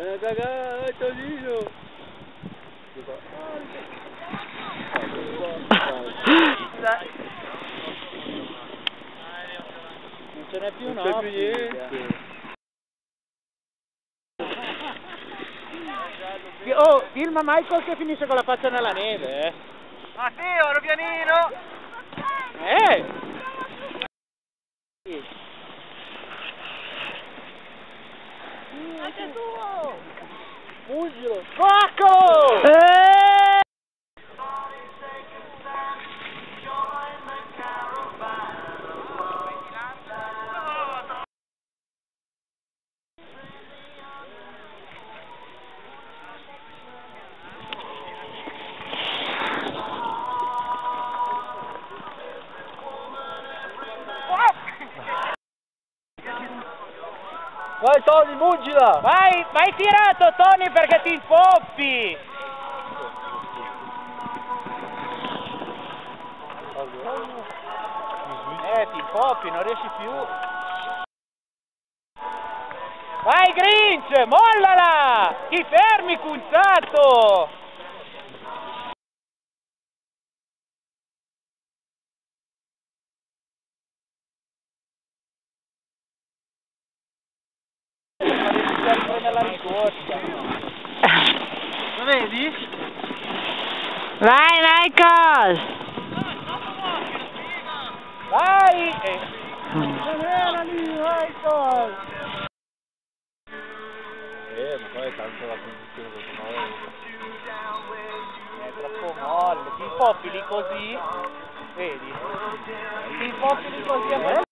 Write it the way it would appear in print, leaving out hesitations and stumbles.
Cagà, Tonino! Non ce n'è più, non c'è più niente. Oh, filma Michael che finisce con la faccia nella neve, eh! Matteo, ero pianino! Anche tuo! Fuggilo! Cocco! Vai Tony, muggila! Vai tirato Tony perché ti infoppi! Ti infoppi, non riesci più! Vai Grinch, mollala! Ti fermi, cunzato! Nella rincorsa. Lo vedi? Vai Michael! Vai! Non era lì, Michael! Ma poi è tanto la condizione questo modo. È troppo molle, ti infoppi lì così, vedi? Ti infoppi lì così a